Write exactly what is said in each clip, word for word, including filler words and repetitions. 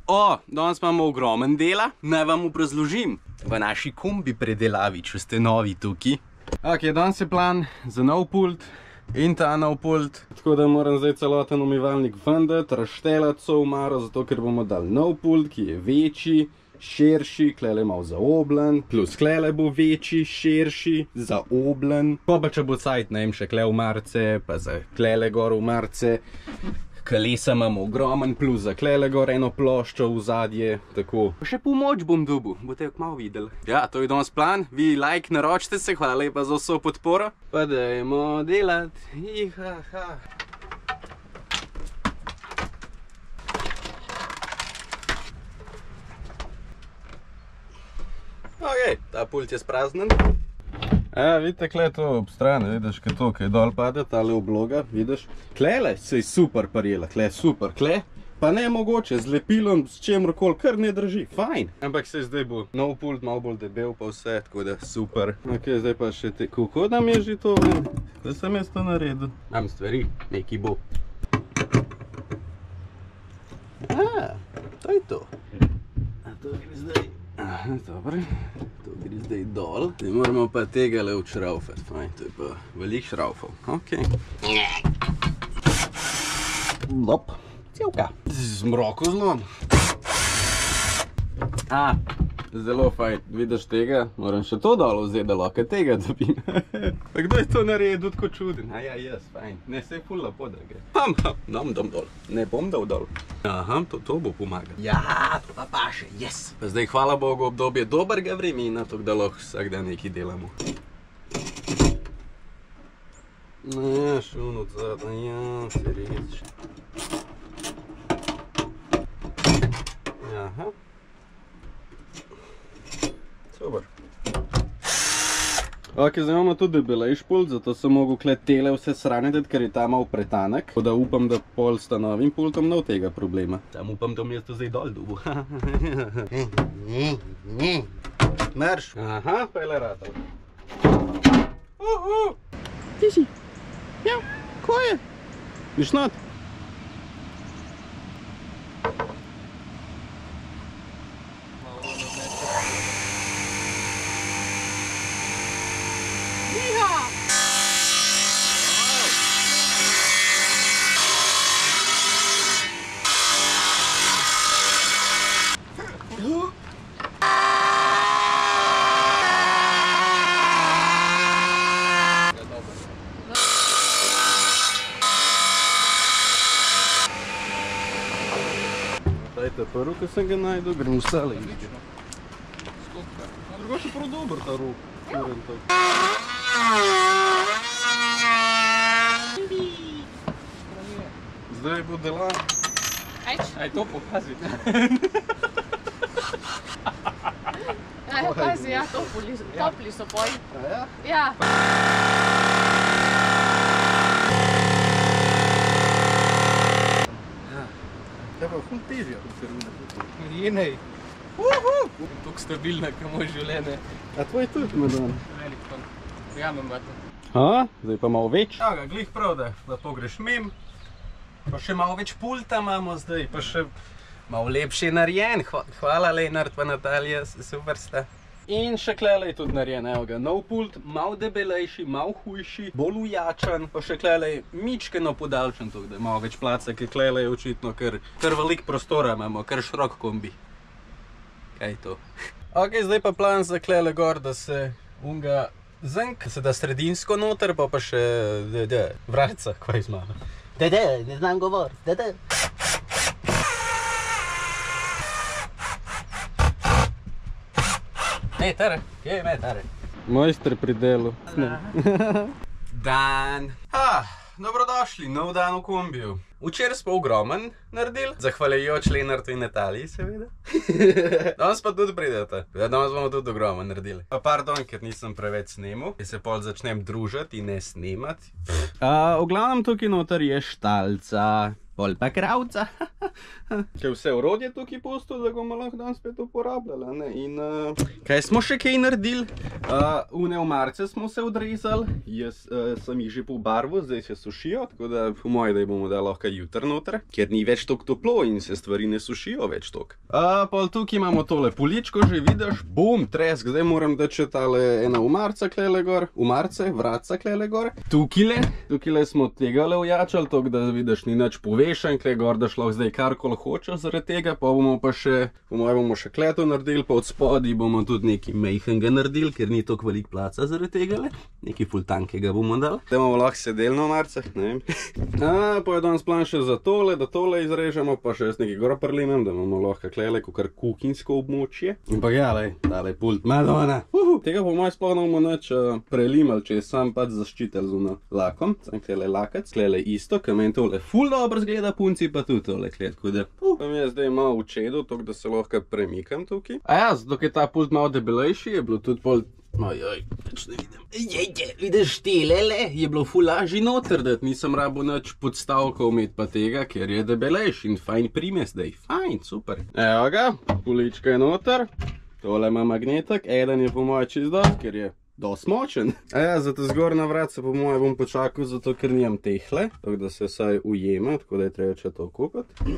O, danes imamo ogromen dela, naj vam razložim. V naši kombi predelavi, če ste novi tukaj. Ok, danes je plan za nov pult in ta nov pult. Tako da moram zdaj celoten umivalnik vendati, razštelati so umaro, zato ker bomo dali nov pult, ki je večji, širši, klele malo zaobljen, plus klele bo večji, širši, zaobljen. Pa pa če bo cajt, ne vem, še kle v marce, pa za klele gor v marce. Kolesa imamo ogromen, plus za klele gor eno ploščo v zadje, tako. Še pomoč bom dobil, boste jo kmalu videli. Ja, to je danes plan, vi like naročite se, hvala lepa za vso podporo. Pa dajmo delati, ihaha. Ok, ta pult je spraznen. Ja, vidite, kle to ob strani, vidiš, kaj to, kaj dol pade, tale obloga, vidiš. Klele se je super parjela, kle super, kle, pa ne mogoče, z lepilom, s čemrkoli, kar ne drži, fajn. Ampak se zdaj bo nov pult, malo bolj debel pa vse, tako da super. Ok, zdaj pa še te, kako nam je že to, da sem jaz to naredil. Imam stvari, nekaj bo. A, to je to. A to gre zdaj. Aha, dobro, to gre zdaj dol. Zdaj moramo pa tega le odšraufati, fajn, to je pa velik šraufov, ok. Lop, celka. Zmroko zlom. A, zelo fajn, vidiš tega, moram še to dol vzeti, da lahko tega dobim. Pa kdo je to naredil tako čuden? A ja, jaz, fajn, ne, se je ful lepo, da gre. Ham, ham, dam, dam dol, ne bom dal dol. Aha, to, to bo pomagal. Ja, to pa paše, yes. Pa zdaj, hvala Bogu, obdobje dobrega vremena, tako da lahko vsak dan nekaj delamo. Ja, šun od zadnja, ja, se reči. Aha. Super. Ok, zdaj imamo tudi debelejši pult, zato sem mogel kle tele vse sraniti, ker je ta mal pretanek. Tako da upam, da pol sta novim pultom nav tega problema. Tam upam, da mi je to zdaj dol dubu. Marš. Aha, pa je le ratal. Uhu. Ti si? Ja, ko je? Viš not? Dajte prvo, ko sem ga najdel, grem v sale in vidim. Drugo še prav dober ta rok. Zdaj bo delan. Aj to pokazi. Aj pokazi, ja, topli so poj. A ja? Ja. To je pa ful težja, kot se rune. Jenej. Uhu! Tuk stabilna, kot moj življenje. A tvoj tudi, Madonna? Velik ton. Prijamem ga to. A, zdaj pa malo več. Ja, ga glih prav, da lepo greš mim. Pa še malo več pulta imamo zdaj, pa še malo lepše narejen. Hvala, Lenart pa Natalija, super sta. In še klele je tudi narejen, evo ga, nov pult, malo debelejši, malo hujši, bolj ujačan, pa še klele je mičkeno podaljšan, tako da je malo več placa, ker klele je očitno kar velik prostora imamo, kar širok kombi. Kaj je to? Ok, zdaj pa plan za klele gor, da se unga zenk, se da sredinsko noter, pa pa še vratca, kaj izmano. Dede, ne znam govor, dede. Ne, tare, kje je me, tare? Mojster pri delu. Dan. Ha, dobrodošli, nov dan v kombiju. Včeraj smo ogromen naredili, zahvaljujoč Lenartu in Nataliji, seveda. Danes pa tudi pridete, danes bomo tudi ogromen naredili. Pa pardon, ker nisem preveč snemal, ker se pol začnem družiti in ne snemati. V glavnem tukaj noter je štalca, pol pa kravca. Ker vse orodje tukaj pustil, da ga bomo lahko dan spet uporabljali, ne? In kaj smo še kaj naredili? Une omarce smo se odrezali, jaz sem jih že pobarval, zdaj se sušijo, tako da po moje, da jih bomo da lahko juter noter, ker ni več toliko toplo in se stvari ne sušijo več toliko. A, pol tukaj imamo tole poličko, že vidiš, bum, tresk, zdaj moram dači tale ena umarca klele gor, umarce, vratca klele gor. Tukile, tukile smo tegale ujačali, tok da vidiš ni nič povešen, kle gor, da šlo zdaj karkoli hoče zaradi tega, pa bomo pa še, po mojem bomo še kleto naredili, pa od spodaj bomo tudi nekaj mejhenga naredili, ker ni toliko velik placa zaradi tegale, nekaj ful tankega bomo dali. Da bomo lahko sedeli na umarcah, ne vem. A, pa je danes plan še za tole, da tole izrežemo, pa še jaz nekaj gor prlimem, da bomo lahko klele kakor kuhinjsko območje. Ampak ja, lej, tale pult, Madonna. Uhu, tega po mojem sploh ne bomo nič uh, prelimali, če je sam pač zaščitel z lakom. Sam klele lakac, klele isto, ker meni tole ful dobro zgleda, punci pa tudi tole klet, tako da. Uh, pa mi je zdaj malo v čedu, tok da se lahko premikam tukaj. A ja, dok je ta pult malo debelejši, je bilo tudi pol. Ojoj, več ne vidim. Jejje, vidiš telele, je bilo ful lažji noter dati, nisem rabo nič podstavkov imeti pa tega, ker je debelejši in fajn prime zdaj, fajn, super. Evo ga, pulička je noter, tole ima magnetek, eden je po moje čist dost, ker je dost močen. A ja, za te zgornja vratca po moje bom počakal, zato ker nimam tehle, tako da se vsaj ujema, tako da je treba če to kupiti.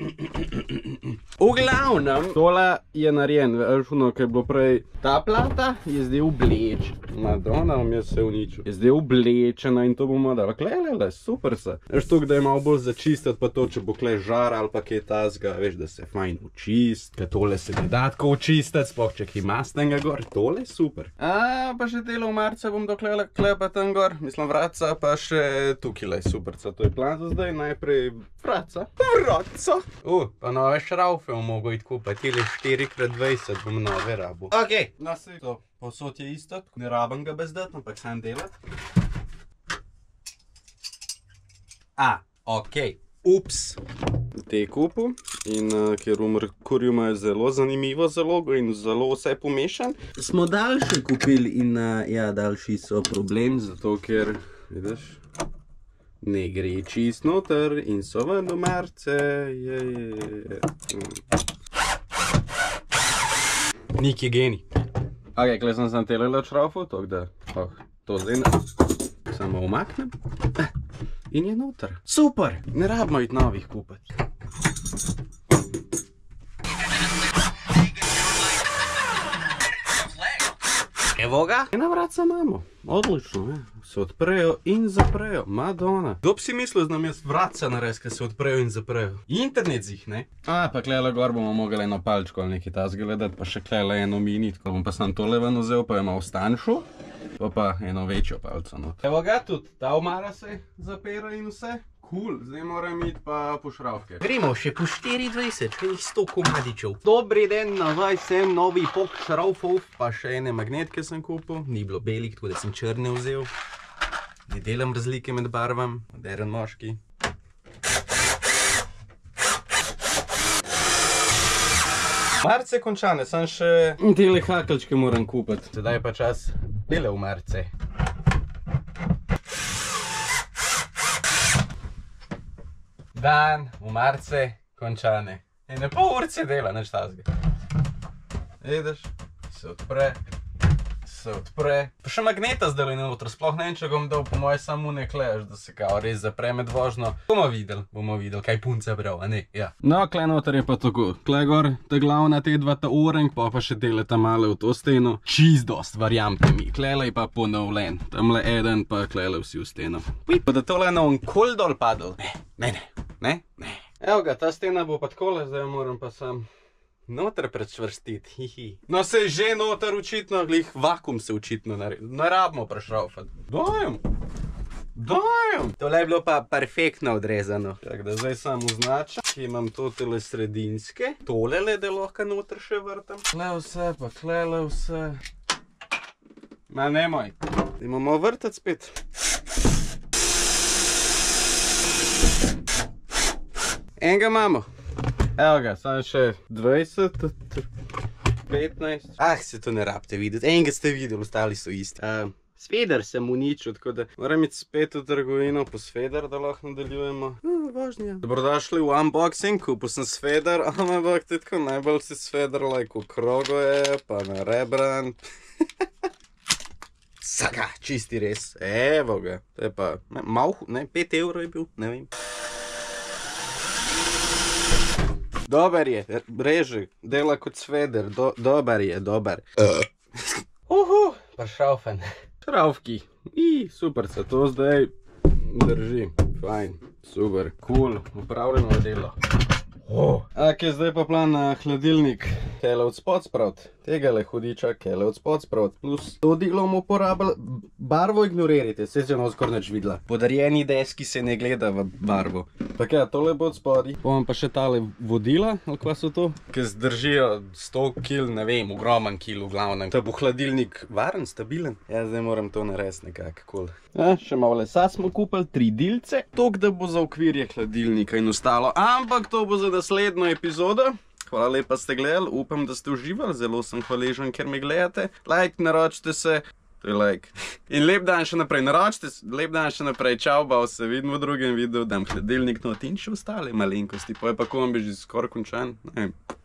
V glavnem, tole je narejen, veš, ono, kaj je bilo prej, ta plata je zdaj obleč. Madonna, mi je se uničil. Je zdaj oblečena in to bomo dali. Klelele, super se. Veš, to, da je malo bolj začistiti, pa to, če bo kle žar ali pa kaj tazga, veš, da se fajn očist, ker tole se ne da tako očistiti, sploh če kaj mastnega gor, tole je super. A, pa še tele umarce bom doklele klepa tam gor, mislim vratca, pa še tukile, superca. To je plan za zdaj, najprej vratca. Vratca! U, pa nove šraufe bom mogel iti kupiti, tile štiri krat dvajset bom nove rabu. Okej, no se to. Posod je isto, ne rabim ga bez dati, ampak sam delati. A, okej, ups. Te kupu in uh, ker v Merkurju imajo zelo zanimivo zalogo in zelo vse pomešan, smo daljše kupili in uh, ja, daljši so problem, zato ker, vidiš, ne gre čist noter in so ven umarce, je, je, je. Nik je geni. Ok, kle sem sem tele šraufu, tako da oh, to zdaj ne, samo umaknem in je noter. Super, ne rabimo iti novih kupiti. Evo ga. Ena vratca imamo, odlično, ja. Se odprejo in zaprejo, Madonna. Kdo bi si mislil, da nam jaz vratca nares, ki se odprejo in zaprejo? Internet zih, ne? A, pa klele gor bomo mogli eno palčko ali nekaj tazga gledati, pa še klele eno mini, tako bom pa sam tole ven vzel, pa je malo stanjšo, pa pa eno večjo palco not. Evo ga, tudi ta omara se zapera in vse. Cool, zdaj moram iti pa po šravke. Gremo še po štiri dvajset, še jih sto komadičev. Dobri den, nazaj sem novi pok šravfov, pa še ene magnetke sem kupil. Ni bilo belih, tako da sem črne vzel. Ne delam razlike med barvam, moderen moški. Umarce končane, sem še tele hakelčke moram kupiti. Sedaj je pa čas bele umarce. Dan, umarce, končane. Ene pol urce dela, neč tazga. Vidiš, se odpre, se odpre. Pa še magneta zdaj je noter, sploh ne vem, če ga bom dal, po moje samo ne kleš, da se kao res zapre med vožnjo. Bomo videli, bomo videli, kaj punca prav, a ne, ja. No, kle noter je pa tako. Kle gor, ta glavna te dva ta orenk, pa pa še dele ta male v to steno. Čist dost, verjamte mi. Klele je pa ponovlen. Tamle eden, pa klele vsi v steno. Pa da tole na on kol dol padel. Ne, ne, ne. Ne? Ne. Evo ga, ta stena bo pa takole, zdaj moram pa sam noter prečvrstiti, hihi. No se je že noter očitno, glih vakum se očitno naredil. Ne rabimo prešraufati. Dajem, dajem. Tole je bilo pa perfektno odrezano. Tako da zdaj sam označam, ki imam to tele sredinske. Tole le, da lahko noter še vrtam. Kle vse, pa klele vse. Ma nemoj. Imamo vrtati spet. Enega imamo. Evo ga, samo še dvajset, petnajst. Ah, se to ne rabite videti. Enega ste videli, ostali so isti. Uh, sveder sem uničil, tako da moram iti spet v trgovino po sveder, da lahko nadaljujemo. Uh, vožnja. Dobrodošli v unboxing, kupil sem sveder, ampak ti tako najbolj si sveder lajko krogo je, pa na rebran. Saka, čisti res. Evo ga. To je pa, malo, ne, pet evrov je bil, ne vem. Dober je, reži, dela kot sveder, Do, dober je, dober. Uhu, pa šraufen. Šraufki, i, super se to zdaj drži, fajn, super, cool, upravljeno delo. Oh. Ok, zdaj pa plan na hladilnik. Kele od spod spravt. Tegale hudiča, kele od spod spravt. Plus to delo bomo uporabili. Barvo ignorirajte, se je skoraj nič videla. Podarjeni deski se ne gleda v barvo. Pa kaj, tole bo od spodi. Povem pa še tale vodila, ali kva so to? Ki zdržijo sto kil, ne vem, ogromen kil v glavnem. Da bo hladilnik varen, stabilen. Ja, zdaj moram to narediti nekako, cool. Ja, še malo lesa smo kupili, tri dilce. Tok, da bo za okvirje hladilnika in ostalo. Ampak to bo za naslednjo epizodo. Hvala lepa ste gledali, upam, da ste uživali, zelo sem hvaležen, ker me gledate. Like, naročite se, to je like. In lep dan še naprej, naročite se, lep dan še naprej, čau, bav, se vidimo v drugem videu, dam hladilnik not in še ostale malenkosti, pa je pa kombi že skoraj končan, ne vem.